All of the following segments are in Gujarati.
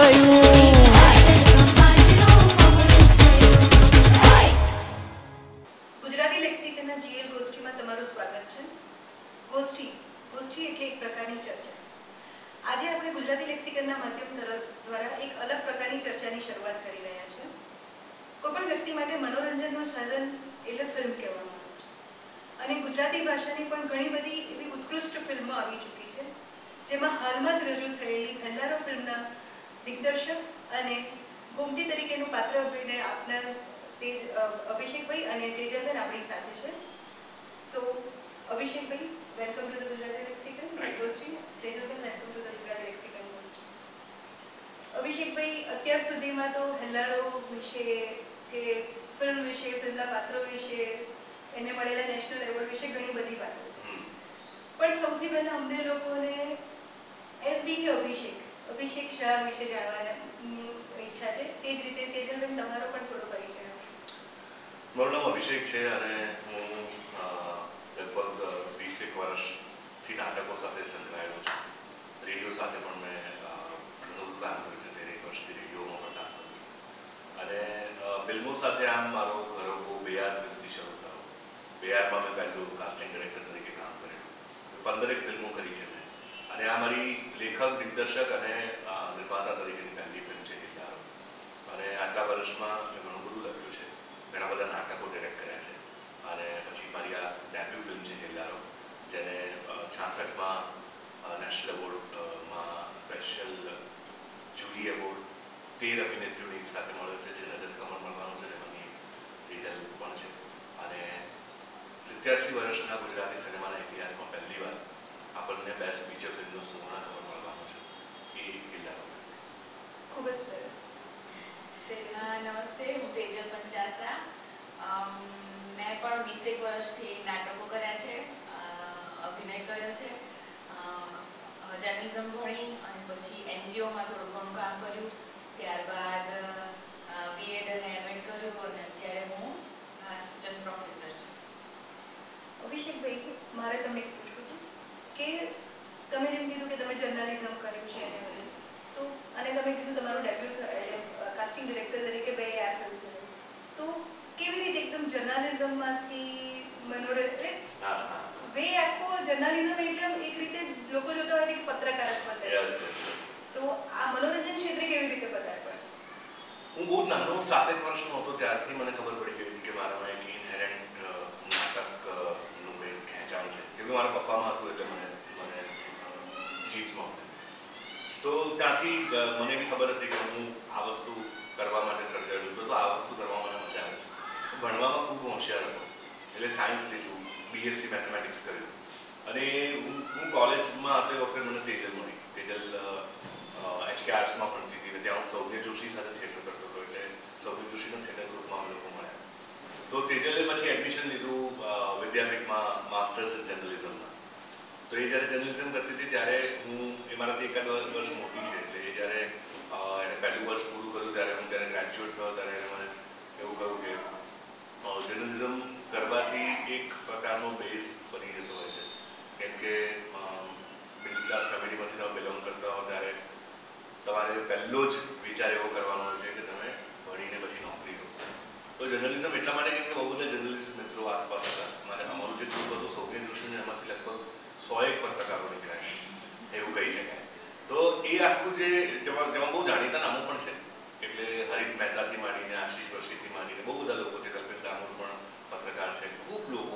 થયું. ગુજરાતી લેક્સિકનના જીએલ ગોષ્ઠીમાં તમારું સ્વાગત છે. ગોષ્ઠી એટલે એક પ્રકારની ચર્ચા. આજે આપણે ગુજરાતી લેક્સિકનના માધ્યમ દ્વારા એક અલગ પ્રકારની ચર્ચાની શરૂઆત કરી રહ્યા છીએ. કોઈપણ વ્યક્તિ માટે મનોરંજનનું સાધન એટલે ફિલ્મ કહેવામાં આવે છે. અને ગુજરાતી ભાષાની પણ ઘણી બધી એવી ઉત્કૃષ્ટ ફિલ્મો આવી ચૂકી છે, જેમાં હાલમાં જ રજૂ થયેલી હેલ્લારો ફિલ્મના દિગ્દર્શક અને ગોમતી તરીકેનું પાત્ર અભિનય આપનાર અભિષેકભાઈ અને તેજલબેન આપણી સાથે છે. તો અભિષેકભાઈ, welcome to the Gujarati lexicon ગોષ્ઠી. તેજલબેન, welcome to the Gujarati lexicon ગોષ્ઠી. અભિષેકભાઈ, અત્યાર સુધીમાં તો હેલ્લારો વિશે કે ફિલ્મ વિશે, ફિલ્મના પાત્રો વિશે, એને મળેલા નેશનલ એવોર્ડ વિશે ઘણી બધી વાતો, પણ સૌથી પહેલા અમને લોકોને એઝ બીંગ અભિષેક શાહ વિશે જાણવાની ઈચ્છા છે. તે જ રીતે તેજલબેન, તમારો પણ થોડો પરિચય. મારું નામ અભિષેક છે અને હું લગભગ 20 વર્ષથી નાટકો સાથે સંકળાયેલો છું. રેડિયો સાથે પણ મેં ઘણું કામ કર્યું છે. 13 વર્ષથી રેડિયોમાં પણ કામ કરું છું. અને ફિલ્મો સાથે આમ મારો ઘરોકો બેયાર ફિલ્મથી શરૂ થયો. બેયારમાં મેં પહેલું કાસ્ટિંગ ડિરેક્ટર તરીકે કામ કરેલું. 15 ફિલ્મો કરી છે મેં. અને આ મારી લેખક, દિગ્દર્શક અને નિર્માતા તરીકેની પહેલી ફિલ્મ છે હેલ્લારો. અને આટલા વર્ષમાં મેં ઘણું બધું લખ્યું છે. ઘણા બધા નાટકો ડિરેક્ટ કર્યા છે. અને પછી મારી આ ડેબ્યુ ફિલ્મ છે હેલ્લારો, જેને 66માં નેશનલ એવોર્ડમાં સ્પેશિયલ જુરી એવોર્ડ 13 અભિનેત્રીઓને એક સાથે મળ્યો છે, જે રજત કમળ મળવાનું છે, જેમાંની તેજલ પણ છે. અને 87 વર્ષના ગુજરાતી સિનેમાના ઇતિહાસમાં પહેલીવાર આપણને બેસ્ટ ફીચર ફિલ્મનો સુવર્ણ કવર મળવાનો છે. એ હેલ્લારો ફિલ્મ. ખૂબ જ સરસ. નમસ્તે, હું તેજલ પંચાસરા. મેં પણ 20 વર્ષથી નાટકો કર્યા છે, અભિનય કર્યો છે, જર્નલિઝમ ભણી અને પછી એનજીઓમાં થોડું ઘણું કામ કર્યું. ત્યારબાદ બીએડ અને એમએડ કર્યું અને અત્યારે હું આસિસ્ટન્ટ પ્રોફેસર છું. અભિષેકભાઈ, મારે તમને પૂછવું હતું કે તમે જેમ કીધું કે તમે જર્નલિઝમ કર્યું છે તો, અને તમે કીધું તમારું ડેબ્યુ કાસ્ટિંગ ડિરેક્ટર તરીકે બે યાર ફિલ્મ કર્યું, તો કેવી રીતે એકદમ જર્નલિઝમમાંથી મનોરંજન વે આખો જર્નલિઝમ એટલે એક રીતે લોકો જોતા હોય છે કે પત્રકારત્વ, તો આ મનોરંજન ક્ષેત્રે કેવી રીતે પધાર? હું બહુ નાનો 7 વર્ષનો હતો ત્યારથી મને ખબર પડી ગઈ હતી કે મારામાં એક ઇનહેરન્ટ નાટકનું કંઈક ખેંચાણ છે. કેમ કે મારા પપ્પામાં હતું એટલે મને જીન્સમાં હતું. તો ત્યાંથી મને બી ખબર હતી કે હું આ વસ્તુ કરવા માટે સર્જાયેલું છું, તો આ વસ્તુ કરવામાં મને મજા આવે છે. ભણવામાં ખૂબ હોશિયાર હતો એટલે સાયન્સ લીધું, બીએસસી મેથેમેટિક્સ કર્યું. અને હું કોલેજમાં હતો એ વખતે મને તેજલ મળી. તેજલ HK આર્ટ્સમાં ભણતી હતી. ત્યાં હું સૌમ્ય જોશી સાથે થિયેટર કરતો હતો, એટલે સૌમ્ય જોશીના થિયેટર ગ્રુપમાં અમે લોકો મળ્યા. તો તેજલે પછી એડમિશન લીધું વિદ્યાપીઠમાં માસ્ટર્સ ઇન જર્નલિઝમમાં. તો એ જ્યારે જર્નલિઝમ કરતી હતી ત્યારે એ મારાથી એકાદ વર્ષ મોટી છે, એટલે એ જ્યારે એને પહેલું વર્ષ પૂરું કર્યું ત્યારે હું જ્યારે ગ્રેજ્યુએટ થયો ત્યારે એને મને એવું કહ્યું કે જર્નલિઝમ કરવાથી એક પ્રકારનો બેઝ બની જતો હોય છે. કેમ કે મિડલ ક્લાસ ફેમિલીમાંથી તમે બિલોંગ કરતા હો ત્યારે તમારે પહેલો જ વિચાર એવો કરવાનો હોય છે કે તમે ભણીને પછી નોકરી લો. તો જર્નલિઝમ એટલા માટે કેમ કે બહુ બધા જર્નલિસ્ટ મિત્રો આસપાસ હતા. અમારું જે ગ્રુપ હતું સૌમ્ય જોશીને, એમાંથી લગભગ 101 પત્રકારો નીકળ્યા છે એવું કહી શકાય. તો એ આખું જેમાં બહુ જાણીતા નામો પણ છે, એટલે હરીફ મહેતાથી માંડીને આશીષ વર્ષીથી માંડીને બહુ બધા લોકો છે. કલ્પેશ ડામોર પણ પત્રકાર છે, ખૂબ લોકો,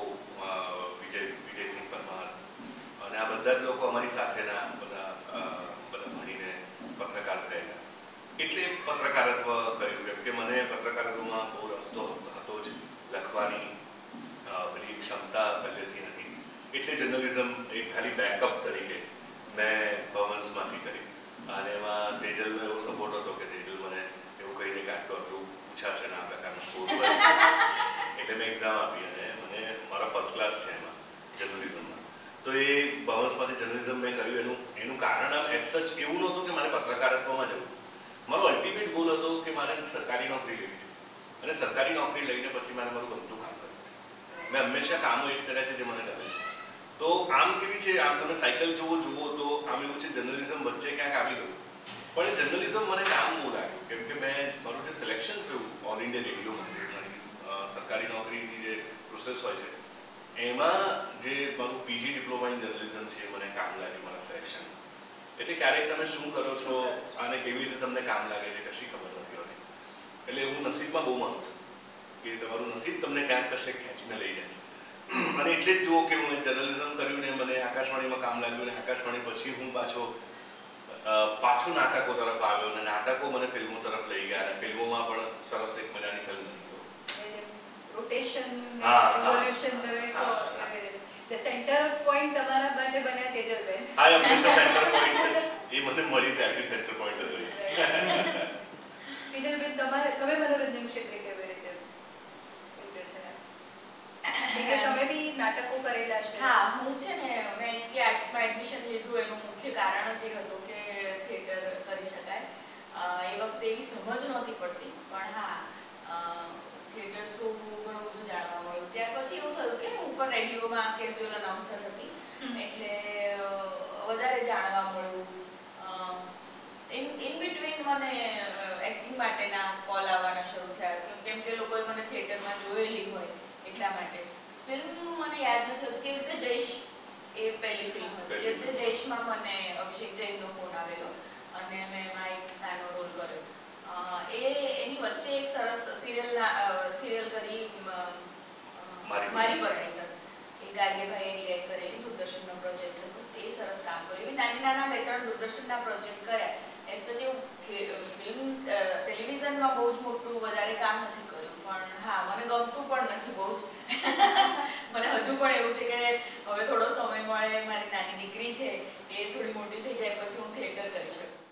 વિજયસિંહ પરમાર, અને આ બધા જ લોકો અમારી સાથેના બધા ભણીને પત્રકાર થયેલા. એટલે પત્રકારત્વ કર્યું. કેમ કે મને પત્રકારત્વમાં બહુ રસ્તો હતો જ, લખવાની પેલી ક્ષમતા પહેલેથી હતી. એટલે જર્નલિઝમ એક ખાલી બેકઅપ તરીકે મેં ભવન્સમાંથી કરી. અને એમાં તેજલનો એવો સપોર્ટ હતો કે તેજલ મને એવું કહીને કે આટલું પૂછાશે ને આ પ્રકારનું સ્કોર હોય છે. એટલે મેં એક્ઝામ આપી અને મને મારા ફર્સ્ટ ક્લાસ છે એમાં જર્નલિઝમમાં. તો એ ભવન્સમાંથી જર્નલિઝમ મેં કર્યું. એનું કારણ આમ એટ સચ એવું નહોતું કે મારે પત્રકારત્વમાં જવું. મારો અલ્ટિમેટ ગોલ હતો કે મારે સરકારી નોકરી લેવી છે, અને સરકારી નોકરી લઈને પછી મારે મારું બધું કામ કરવું. મેં હંમેશા કામો એ જ કર્યા છે જે મને ગમે છે. તો આમ કેવી છે, આમ તમે સાયકલ જુઓ તો આમ એવું છે જર્નલિઝમ વચ્ચે ક્યાંક આવી ગયું. પણ જર્નલિઝમ મને કામ બહુ લાગ્યું કેમ કે મેં મારું જે સિલેક્શન થયું ઓલ ઇન્ડિયા રેડિયોમાં મારી સરકારી નોકરીની જે પ્રોસેસ હોય છે એમાં જે મારું પીજી ડિપ્લોમા ઇન જર્નલિઝમ છે મને કામ લાગ્યું મારા સિલેક્શન. એટલે ક્યારેક તમે શું કરો છો અને કેવી રીતે તમને કામ લાગે છે કશી ખબર નથી હોતી. એટલે હું નસીબમાં બહુ માનું છું કે તમારું નસીબ તમને ક્યાંક કશે ખેંચીને લઈ જાય છે. અને એટલે જ જુઓ કે હું જર્નલિઝમ કર્યું ને મને આકાશવાણીમાં કામ લાગ્યું ને આકાશવાણી પછી હું પાછું નાટકો તરફ આવ્યો અને નાટકો મને ફિલ્મો તરફ લઈ ગયા અને ફિલ્મોમાં પણ સરસ એક મજાની ફિલ્મ રોટેશન રિવોલ્યુશન દરેક એટલે સેન્ટર પોઈન્ટ તમારા માટે બન્યા તેજલબેન. હા હંમેશા સેન્ટર પોઈન્ટ એ મને મળી ત્યારથી સેન્ટર પોઈન્ટ જ રહી. તેજલબેન તમે મનોરંજન ક્ષેત્રે કેવી રીતે તમે બી નાટકો કરેલા છે? હા, હું છે ને મેં એચકે આર્ટ્સમાં એડમિશન લીધું એનું મુખ્ય કારણ જ એ હતું કે થિયેટર કરી શકાય. એ વખતે એવી સમજ નહોતી પડતી પણ હા થિયેટર થ્રુ ઘણું બધું જાણવા મળ્યું. ત્યાર પછી એવું થયું કે હું ઉપર રેડિયોમાં કેઝ્યુઅલ અનાઉન્સર હતી એટલે વધારે જાણવા મળ્યું. ઇન બિટવીન મને એક્ટિંગ માટેના કોલ આવવાના શરૂ થયા કેમ કે લોકોએ મને થિયેટરમાં જોયેલી હોય એટલા માટે. ફિલ્મ મને યાદ નથી હોતું કેવી રીતે જઈશ એ પહેલી ફિલ્મ હતી. જે રીતે જઈશમાં મને અભિષેક જૈનનો ફોન આવેલો અને મેં એમાં એક નાનો રોલ કર્યો. એની વચ્ચે એક સરસ સિરિયલ કરી મારી પરિણીત એ ગાર્ગેભાઈએ ડિરેક્ટ કરેલી દૂરદર્શનનો પ્રોજેક્ટ હતો. એ સરસ કામ કર્યું. નાની નાના 2-3 દૂરદર્શનના પ્રોજેક્ટ કર્યા. એઝ સચ એવું ફિલ્મ ટેલિવિઝનમાં બહુ જ મોટું વધારે કામ નથી કર્યું પણ હા મને ગમતું પણ નથી બહુ જ. મને હજુ પણ એવું છે કે હવે થોડો સમય મળે મારી નાની દીકરી છે એ થોડી મોટી થઈ જાય પછી હું થિયેટર કરી શકું.